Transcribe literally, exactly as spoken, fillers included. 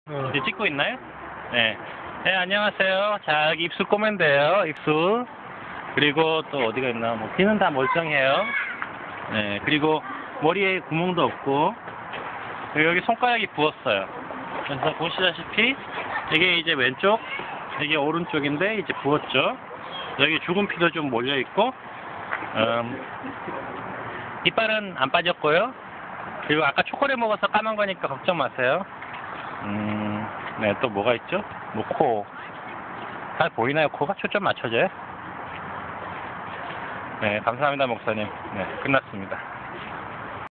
어. 이제 찍고 있나요? 네. 네, 안녕하세요. 자, 여기 입술 꼬면 돼요. 입술. 그리고 또 어디가 있나? 뭐, 귀는 다 멀쩡해요. 네, 그리고 머리에 구멍도 없고, 그리고 여기 손가락이 부었어요. 그래서 보시다시피, 이게 이제 왼쪽, 이게 오른쪽인데, 이제 부었죠. 여기 죽은 피도 좀 몰려있고, 음, 이빨은 안 빠졌고요. 그리고 아까 초콜릿 먹어서 까만 거니까 걱정 마세요. 음, 네, 또 뭐가 있죠? 뭐, 코. 잘 보이나요, 코가? 초점 맞춰져요? 네, 감사합니다, 목사님. 네, 끝났습니다.